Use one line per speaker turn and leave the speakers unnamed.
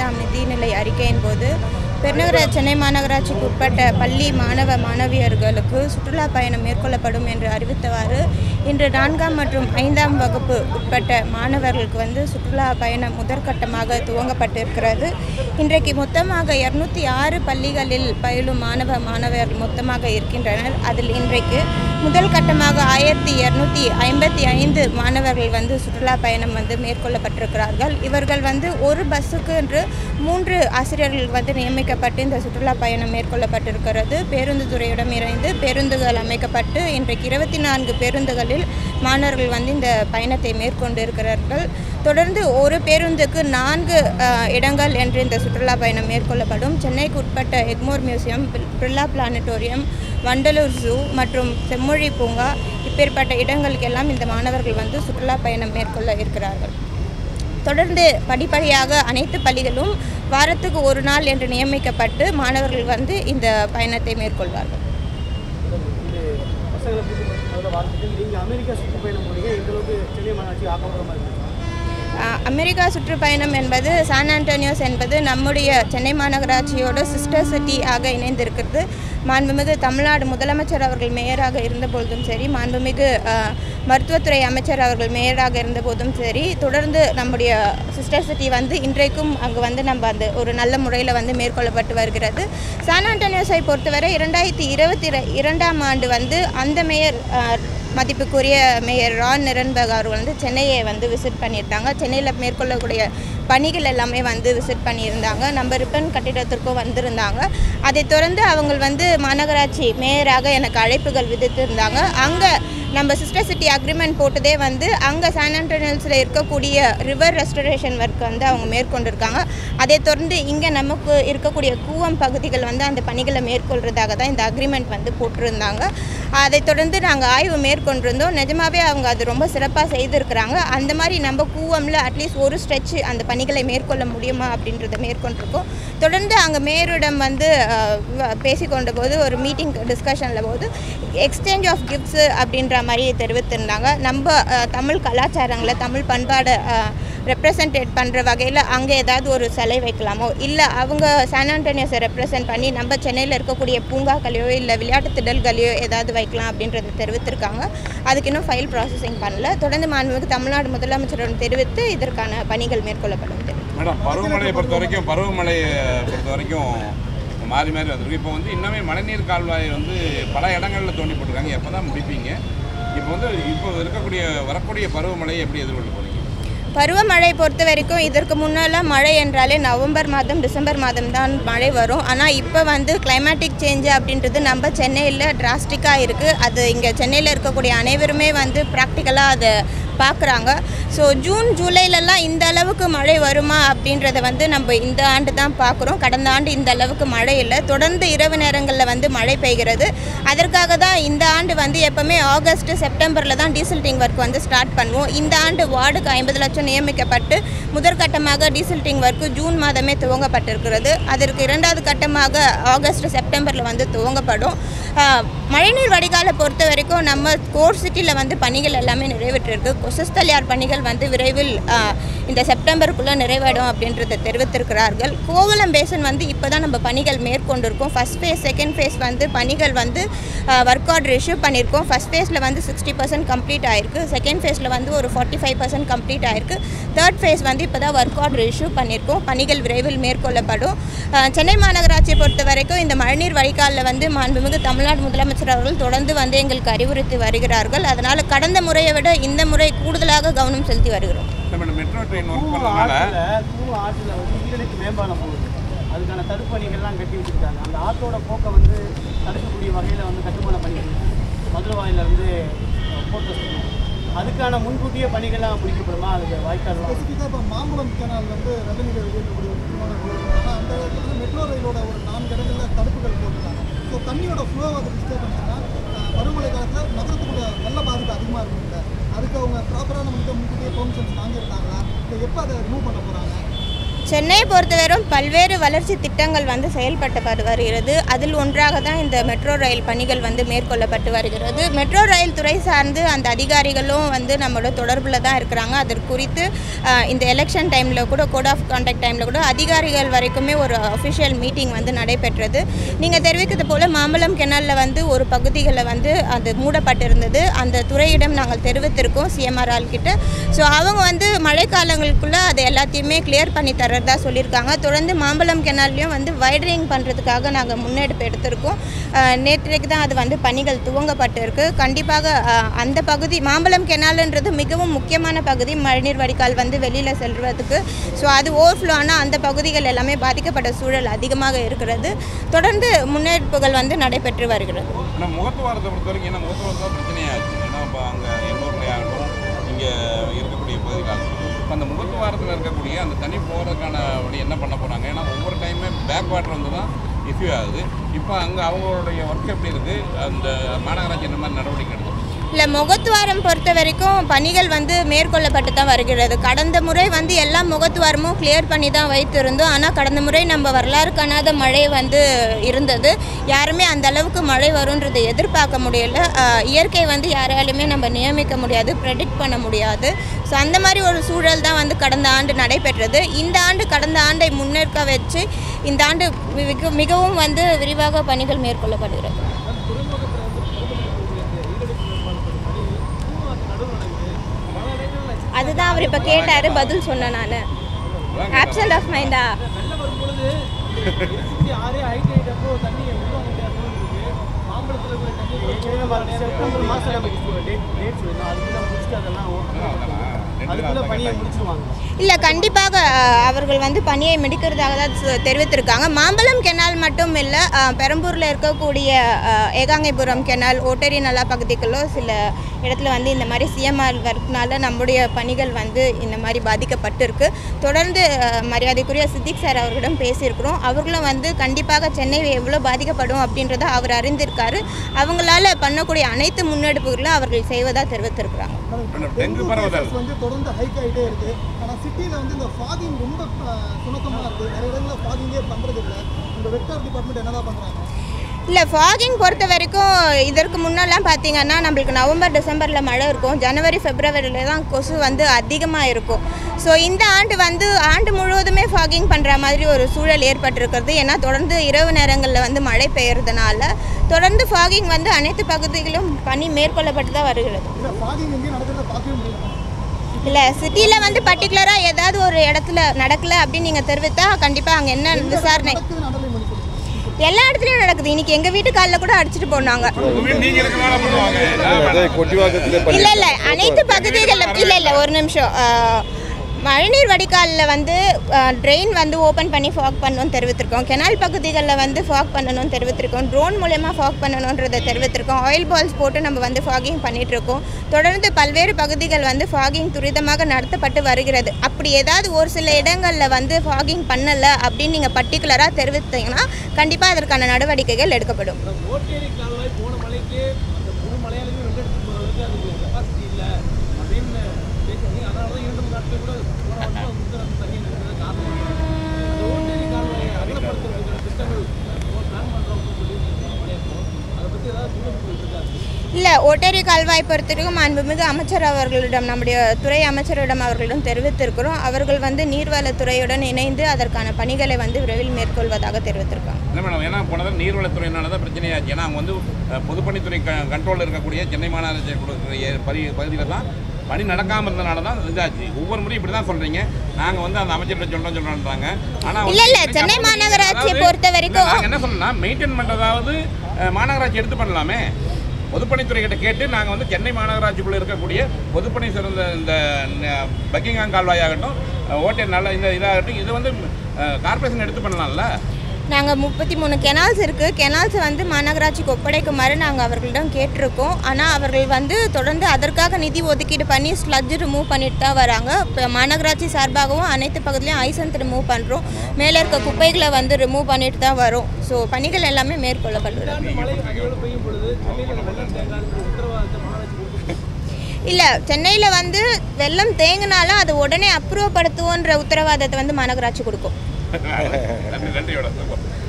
12ஆம் நிதிநிலை அறிக்கையின் போது பெருநகர சென்னை மாநகராட்சிக்கு உட்பட்ட பள்ளி மாணவ மாணவியர்களுக்கு சுற்றுலா பயணம் மேற்கொள்ளப்படும் என்று அறிவித்தவாறு இன்று 4ஆம் மற்றும் 5ஆம் வகுப்பு உட்பட்ட மாணவர்களுக்கு சுற்றுலா பயணம் முதற்கட்டமாக துவங்கப்பட்டிருக்கிறது. இன்றைக்கு மொத்தமாக 206 பள்ளிகளில் பயிலும் மாணவ மாணவர்கள் மொத்தமாக இருக்கின்றனர். அதில் இன்றைக்கு முதல் கட்டமாக 1255 மாணவர்கள் சுற்றுலா பயணம் மேற்கொள்ளப்பட்டிருக்கிறார்கள். இவர்கள் ஒரு பஸ்ஸுக்கு என்று 3 ஆசிரியர்கள் நியமிக்கப்பட்டு இந்த சுற்றுலா பயணம் மேற்கொள்ளப்பட்டிருக்கிறது. பேருந்து துறையிடம் இணைந்து பேருந்துகள் அமைக்கப்பட்டு இன்றைக்கு 24 பேருந்துகளில் மாணவர்கள் இந்த பயணத்தை மேற்கொண்டு இருக்கிறார்கள். தொடர்ந்து ஒரு பேருந்துக்கு 4 இடங்கள் என்று இந்த சுற்றுலா பயணம் மேற்கொள்ளப்படும். சென்னைக்கு உட்பட்ட Egmore museum, Birla planetarium, Vandalur zoo மற்றும் செம்மொழி பூங்கா இப்பேற்பட்ட இடங்களுக்கெல்லாம் இந்த மாணவர்கள் சுற்றுலா பயணம் மேற்கொள்ள இருக்கிறார்கள். தொடர்ந்து படிப்படியாக அனைத்து பள்ளிகளும் வாரத்துக்கு ஒரு நாள் என்று நியமிக்கப்பட்டு மாணவர்கள் இந்த பயணத்தை மேற்கொள்வார்கள். அமெரிக்கா சுற்றுப்பயணம் என்பது சான் ஆண்டோனியோஸ் என்பது நம்முடைய சென்னை மாநகராட்சியோட சிஸ்டர் சிட்டி ஆக இணைந்திருக்கிறது. மாண்புமிகு தமிழ்நாடு முதலமைச்சர் அவர்கள் மேயராக இருந்தபோதும் சரி, மாண்புமிகு மருத்துவத்துறை அமைச்சர் அவர்கள் மேயராக இருந்தபோதும் சரி, தொடர்ந்து நம்முடைய சிஸ்டர் சிட்டி இன்றைக்கும் அங்கு நம்ம ஒரு நல்ல முறையில் மேற்கொள்ளப்பட்டு வருகிறது. சான் ஆண்டோனியோஸை பொறுத்தவரை 2022ஆம் ஆண்டு அந்த மேயர் மதிப்புக்குரிய மேயர் ரான் நிரன்பர்க் அவர்கள் சென்னையை விசிட் பண்ணியிருந்தாங்க. சென்னையில் மேற்கொள்ளக்கூடிய பணிகள் எல்லாமே விசிட் பண்ணியிருந்தாங்க. நம்ம ரிப்பன் கட்டிடத்திற்கும் வந்திருந்தாங்க. அதை தொடர்ந்து அவங்க மாநகராட்சி மேயராக எனக்கு அழைப்புகள் விடுத்திருந்தாங்க. அங்கே நம்ம சிஸ்டர் சிட்டி அக்ரிமெண்ட் போட்டதே அங்கே சான் ஆண்டோனியோஸில் இருக்கக்கூடிய ரிவர் ரெஸ்டரேஷன் ஒர்க் அவங்க மேற்கொண்டிருக்காங்க. அதை தொடர்ந்து இங்கே நமக்கு இருக்கக்கூடிய கூவம் பகுதிகள் அந்த பணிகளை மேற்கொள்றதாக தான் இந்த அக்ரிமெண்ட் போட்டிருந்தாங்க. அதை தொடர்ந்து நாங்கள் ஆய்வு மேற்கொண்டிருந்தோம். நிஜமாகவே அவங்க அது ரொம்ப சிறப்பாக செய்திருக்கிறாங்க. அந்த மாதிரி நம்ம கூவமில் அட்லீஸ்ட் ஒரு ஸ்ட்ரெச் அந்த பணிகளை மேற்கொள்ள முடியுமா அப்படின்றத மேற்கொண்டிருக்கோம். தொடர்ந்து அங்கே மேயரிடம் பேசிக்கொண்ட போது ஒரு மீட்டிங் டிஸ்கஷனில் போது எக்ஸ்சேஞ்ச் ஆஃப் கிஃப்ட்ஸு அப்படின்ற மாதிரி தெரிவித்திருந்தாங்க. நம்ம தமிழ் கலாச்சாரங்களை, தமிழ் பண்பாடை ரெப்ரசன்டேட் பண்ணுற வகையில் அங்கே ஏதாவது ஒரு சிலை வைக்கலாமோ, இல்லை அவங்க சான் ஆண்டோனியோஸை ரெப்ரசன்ட் பண்ணி நம்ம சென்னையில் இருக்கக்கூடிய பூங்காக்களையோ இல்லை விளையாட்டு திடல்களையோ ஏதாவது வைக்கலாம் அப்படின்றத தெரிவித்திருக்காங்க. அதுக்கு இன்னும் ஃபைல் ப்ராசஸிங் பண்ணல. தொடர்ந்து மாண்புமிகு தமிழ்நாடு முதலமைச்சரிடம் தெரிவித்து இதற்கான பணிகள் மேற்கொள்ளப்படும்.
மேடம், பருவமழையை பொறுத்த வரைக்கும் மாறி மாறி வந்திருக்கு. இப்போ இன்னமே மழைநீர் கால்வாயை பல இடங்களில் தோண்டி போட்டிருக்காங்க. எப்போ தான் முடிப்பீங்க? இப்போ வரக்கூடிய பருவமழையை எப்படி எதிர்கொள்ள போகிறீங்க?
பருவமழை பொறுத்த வரைக்கும் இதற்கு முன்னெல்லாம் மழை என்றாலே நவம்பர் மாதம், டிசம்பர் மாதம் தான் மழை வரும். ஆனால் இப்போ கிளைமேட்டிக் சேஞ்சு அப்படின்றது நம்ம சென்னையில் டிராஸ்டிக்காக இருக்குது. அது இங்கே சென்னையில் இருக்கக்கூடிய அனைவருமே ப்ராக்டிக்கலாக அதை பார்க்குறாங்க. ஸோ ஜூன் ஜூலைலலாம் இந்த அளவுக்கு மழை வருமா அப்படின்றத நம்ம இந்த ஆண்டு தான் பார்க்குறோம். கடந்த ஆண்டு இந்த அளவுக்கு மழை இல்லை. தொடர்ந்து இரவு நேரங்களில் மழை பெய்கிறது. அதற்காக தான் இந்த ஆண்டு எப்போவுமே ஆகஸ்ட் செப்டம்பரில் தான் டீசல்டிங் ஒர்க் ஸ்டார்ட் பண்ணுவோம். இந்த ஆண்டு வார்டுக்கு 50 லட்சம் நியமிக்கப்பட்டு முதற்கட்டமாக டீசல்டிங் ஒர்க்கு ஜூன் மாதமே துவங்கப்பட்டிருக்கிறது. அதற்கு 2வது கட்டமாக ஆகஸ்ட் செப்டம்பரில் துவங்கப்படும். மழைநீர் வடிகாலை பொறுத்த வரைக்கும் நம்ம கோர் சிட்டியில் பணிகள் எல்லாமே நிறைவேற்றிருக்கு. கொசஸ்தலியார் பணிகள் விரைவில் இந்த செப்டம்பருக்குள்ளே நிறைவேடும் அப்படின்றத தெரிவித்திருக்கிறார்கள். கோவளம் பேசன் இப்போ தான் நம்ம பணிகள் மேற்கொண்டிருக்கோம். ஃபஸ்ட் ஃபேஸ், செகண்ட் ஃபேஸ் பணிகள் ஒர்க் ஆர்டர் இஷ்யூ பண்ணியிருக்கோம். ஃபஸ்ட் ஃபேஸில் 60% கம்ப்ளீட் ஆகிருக்கு. செகண்ட் ஃபேஸில் ஒரு 45% கம்ப்ளீட் ஆகிருக்கு. தேர்ட் ஃபேஸ் இப்போ தான் ஒர்க் ஆர்டர் இஷ்யூ பண்ணியிருக்கோம். பணிகள் விரைவில் மேற்கொள்ளப்படும். சென்னை மாநகராட்சியை பொறுத்த வரைக்கும் இந்த மழைநீர் வடிகாலில் மாண்புமிகு தமிழ்நாடு முதலமைச்சர் அவர்கள் தொடர்ந்து எங்களுக்கு அறிவுறுத்தி வருகிறார்கள். அதனால் கடந்த முறையை விட இந்த முறை கூடுதலாக கவனம் செலுத்தி வருகிறோம்.
மெட்ரோ ட்ரெயின்
மேம்பாலம் போகுது. அதுக்கான தடுப்பணிகள்லாம் கட்டி வச்சுருக்காங்க. அந்த ஆற்றோட போக்கை தடுக்கக்கூடிய வகையில் கட்டுமான பணிகள் மதுரவாயிலிருந்து போட்டு அதுக்கான முன்கூட்டிய பணிகள்லாம் முடிக்கப்படுமா? அதுக்கு வாய்க்கால் ஸ்பெசிஃபிக்காக இப்போ மாம்பழம் கேனால் ரெவன்யூ வெளியிடக்கூடிய ஆனால் அந்த இடத்துல மெட்ரோ ரயிலோட ஒரு 4 இடங்களில் தடுப்புகள் போட்டுருக்காங்க. ஸோ தண்ணியோட ஃப்ளோ டிஸ்டர்ப் பண்ணிச்சுன்னா பருவமழை காலத்தில் நகரத்துக்குள்ள வெள்ள பாதிப்பு அதிகமாக இருக்கும்ல. அதுக்கு அவங்க ப்ராப்பரான முன்கூட்டியே பெர்மிஷன்ஸ் வாங்கியிருக்காங்களா? இல்லை எப்போ அதை ரிமூவ் பண்ண போகிறாங்க?
சென்னையை பொறுத்தவரை பல்வேறு வளர்ச்சி திட்டங்கள் வந்து செயல்பட்டு வருகிறது. அதில் ஒன்றாக தான் இந்த மெட்ரோ ரயில் பணிகள் வந்து மேற்கொள்ளப்பட்டு வருகிறது. மெட்ரோ ரயில் துறை சார்ந்து அந்த அதிகாரிகளும் வந்து நம்மளோட தொடர்பில் தான் இருக்கிறாங்க. அதற்கு குறித்து இந்த எலெக்ஷன் டைமில் கூட கோட் ஆஃப் கான்டாக்ட் டைமில் கூட அதிகாரிகள் வரைக்குமே ஒரு அஃபிஷியல் மீட்டிங் வந்து நடைபெற்றது. நீங்கள் தெரிவிக்கிறது போல் மாம்பழம் கெனாலில் வந்து ஒரு பகுதிகளில் வந்து அது மூடப்பட்டிருந்தது. அந்த துறையிடம் நாங்கள் தெரிவித்திருக்கோம் சிஎம்ஆர் ஆள்கிட்ட. ஸோ அவங்க வந்து மழைக்காலங்களுக்குள்ளே அதை எல்லாத்தையுமே கிளியர் பண்ணி தர்றதா சொல்லியிருக்காங்க. தொடர்ந்து மாம்பழம் கெனால்லையும் வந்து வைடரிங் பண்ணுறதுக்காக நாங்கள் முன்னெடுப்பு எடுத்திருக்கோம். நேற்றைக்கு தான் அது வந்து பணிகள் துவங்கப்பட்டிருக்கு. கண்டிப்பாக அந்த பகுதி மாம்பழம் கெனால்ன்றது மிகவும் முக்கியமான பகுதி, மழைநீர் வடிகால் வந்து வெளியில் செல்வதுக்கு. ஸோ அது ஓவர்ஃப்ளோ ஆனால் அந்த பகுதிகள் எல்லாமே பாதிக்கப்பட்ட சூழல் அதிகமாக இருக்கிறது. தொடர்ந்து முன்னெடுப்புகள் வந்து நடைபெற்று வருகிறது.
ஆனால் முகத்துவாரத்தை பொறுத்த வரைக்கும் ஏன்னா முகத்துவாரத்தை பிரச்சனையாச்சு. ஏன்னா இப்போ அங்கே எண்ணூர்லேயே ஆகட்டும் இங்கே இருக்கக்கூடிய பகுதிகள் இப்போ அந்த முகத்துவாரத்தில் இருக்கக்கூடிய அந்த தண்ணி போகிறதுக்கான வழி என்ன பண்ண போகிறாங்க? ஏன்னா ஒவ்வொரு டைமே பேக் வாட்டர் வந்து தான் இஷ்யூ ஆகுது. இப்போ அங்கே அவங்களுடைய ஒர்க் எப்படி இருக்குது? அந்த மாநகராட்சி என்ன மாதிரி நடவடிக்கை எடுக்கும்?
இல்லை, முகத்துவாரம் பொறுத்த வரைக்கும் பணிகள் வந்து மேற்கொள்ளப்பட்டு தான் வருகிறது. கடந்த முறை வந்து எல்லா முகத்துவாரமும் கிளியர் பண்ணி தான் வைத்திருந்தோம். ஆனால் கடந்த முறை நம்ம வரலாறு காணாத மழை வந்து இருந்தது. யாருமே அந்த அளவுக்கு மழை வரும்ன்றதை எதிர்பார்க்க முடியல. இயற்கை வந்து யாராலுமே நம்ம நியமிக்க முடியாது, ப்ரெடிக்ட் பண்ண முடியாது. ஸோ அந்த மாதிரி ஒரு சூழல் தான் வந்து கடந்த ஆண்டு நடைபெற்றது. இந்த ஆண்டு கடந்த ஆண்டை முன்னேற்க வச்சு இந்த ஆண்டு மிகவும் வந்து விரிவாக பணிகள் மேற்கொள்ளப்படுகிறது. அதுதான் அவர் இப்போ கேட்டார், பதில் சொன்னேன் நான். ஆப்சென்ட் ஆஃப் மைண்டா? இல்லை, கண்டிப்பாக அவர்கள் வந்து பணியை முடிக்கிறதாக தான் தெரிவித்திருக்காங்க. மாம்பழம் கெனால் மட்டும் இல்லை, பெரம்பூரில் இருக்கக்கூடிய ஏகாங்கைபுரம் கெனால், ஓட்டேரி நல்லா பகுதிகளிலும் சில இடத்துல வந்து இந்த மாதிரி சிஎம்ஆர் ஒர்க்னால நம்முடைய பணிகள் வந்து இந்த மாதிரி பாதிக்கப்பட்டிருக்கு. தொடர்ந்து மரியாதைக்குரிய சித்திக் சார் அவர்களிடம் பேசியிருக்கிறோம். அவர்களும் வந்து கண்டிப்பாக சென்னை எவ்வளோ பாதிக்கப்படும் அப்படின்றத அவர் அறிந்திருக்காரு. அவங்களால பண்ணக்கூடிய அனைத்து முன்னெடுப்புகளும் அவர்கள் செய்வதாக தெரிவித்திருக்கிறாங்க.
தொடர்ந்து ஹைக் ஆகிட்டே இருக்கு. ஆனால் சிட்டியில் வந்து இந்த ஃபாகிங் ரொம்ப சுணக்கமாக இருக்குது. நிறைய இடங்களில் ஃபாகிங்கே பண்ணுறது இல்லை. இந்த வெக்டார் டிபார்ட்மெண்ட் என்னதான் பண்ணுறாங்க?
இல்லை, ஃபாகிங் பொறுத்த வரைக்கும் இதற்கு முன்னெல்லாம் பார்த்திங்கன்னா நம்மளுக்கு நவம்பர் டிசம்பரில் மழை இருக்கும், ஜனவரி ஃபெப்ரவரியில் தான் கொசு வந்து அதிகமாக இருக்கும். ஸோ இந்த ஆண்டு வந்து ஆண்டு முழுவதுமே ஃபாகிங் பண்ணுற மாதிரி ஒரு சூழல் ஏற்பட்டிருக்கிறது. ஏன்னா தொடர்ந்து இரவு நேரங்களில் வந்து மழை பெய்யறதுனால தொடர்ந்து ஃபாகிங் வந்து அனைத்து பகுதிகளிலும் பணி மேற்கொள்ளப்பட்டு தான் வருகிறது. இல்லை, சிட்டியில் வந்து பர்டிகுலராக ஏதாவது ஒரு இடத்துல நடக்கலை அப்படின்னு நீங்கள் தெரிவித்தா கண்டிப்பாக அங்கே என்ன விசாரணை எல்லா இடத்துலையும் நடக்குது. இன்னைக்கு எங்கள் வீட்டு காலில் கூட அடிச்சுட்டு போனாங்க. இல்லை இல்லை, அனைத்து பகுதிகளில் இல்லை ஒரு நிமிஷம். மழைநீர் வடிகாலில் வந்து ட்ரெயின் வந்து ஓப்பன் பண்ணி ஃபாக் பண்ணணும்னு தெரிவித்திருக்கோம். கெனால் பகுதிகளில் வந்து ஃபாக் பண்ணணும்னு தெரிவித்திருக்கோம். ட்ரோன் மூலயமா ஃபாக் பண்ணணுன்றதை தெரிவித்திருக்கோம். ஆயில் பால்ஸ் போட்டு நம்ம வந்து ஃபாகிங் பண்ணிகிட்ருக்கோம். தொடர்ந்து பல்வேறு பகுதிகள் வந்து ஃபாகிங் துரிதமாக நடத்தப்பட்டு வருகிறது. அப்படி ஏதாவது ஒரு சில இடங்களில் வந்து ஃபாகிங் பண்ணலை அப்படின்னு நீங்கள் பர்டிகுலராக தெரிவித்தீங்கன்னா கண்டிப்பாக அதற்கான நடவடிக்கைகள் எடுக்கப்படும். இல்லை, ஓட்டேரி கால்வாய் பொறுத்தவரைக்கும் மாண்புமிகு அமைச்சர் அவர்களிடம், நம்முடைய துறை அமைச்சரிடம் அவர்களிடம் தெரிவித்திருக்கிறோம். அவர்கள் வந்து நீர்வளத்துறையுடன் இணைந்து அதற்கான பணிகளை வந்து விரைவில் மேற்கொள்வதாக தெரிவித்திருக்காங்க.
இல்லை மேடம், ஏன்னா போனதான் நீர்வளத்துறையினால தான் பிரச்சனையாச்சு. ஏன்னா அவங்க வந்து பொதுப்பணித்துறை கண்ட்ரோலில் இருக்கக்கூடிய சென்னை மாநகராட்சி பகுதியில் தான் பணி நடக்காமல் இருந்தனால தான் இதாச்சு. ஒவ்வொரு முறையும் இப்படி தான் சொல்கிறீங்க. நாங்கள் வந்து அந்த அமைச்சர்கிட்ட சொல்கிறோன்றாங்க. ஆனால்
இல்லை, சென்னை மாநகராட்சியை பொறுத்த வரைக்கும்
நாங்கள் என்ன சொல்லணும்னா மெயின்டைன் பண்ணுறதாவது மாநகராட்சி எடுத்து பண்ணலாமே. பொதுப்பணித்துறை கிட்ட கேட்டு நாங்கள் வந்து சென்னை மாநகராட்சிக்குள்ளே இருக்கக்கூடிய பொதுப்பணி சிறந்த இந்த பக்கிங்ஹாம் கால்வாயாகட்டும், ஓட்டை நல்ல இந்த இதாகட்டும், இது வந்து கார்பரேஷன் எடுத்து பண்ணலாம்ல.
நாங்கள் 33 கெனால்ஸ் இருக்குது. கெனால்ஸை வந்து மாநகராட்சிக்கு ஒப்படைக்குமாறு நாங்கள் அவர்களிடம் கேட்டிருக்கோம். ஆனால் அவர்கள் வந்து தொடர்ந்து அதற்காக நிதி ஒதுக்கீடு பண்ணி ஸ்லட்ஜ் ரிமூவ் பண்ணிட்டு தான் வராங்க. இப்போ மாநகராட்சி சார்பாகவும் அனைத்து பகுதியிலையும் ஐசன்த் ரிமூவ் பண்ணுறோம். மேலே இருக்க குப்பைகளை வந்து ரிமூவ் பண்ணிட்டு தான் வரும். ஸோ பணிகள் எல்லாமே மேற்கொள்ளப்படுகிறது. இல்லை, சென்னையில் வந்து வெள்ளம் தேங்கினாலும் அது உடனே அப்ரூவ் படுத்துவோன்ற உத்தரவாதத்தை வந்து மாநகராட்சி கொடுக்கும்.
நன்றி நன்றியோட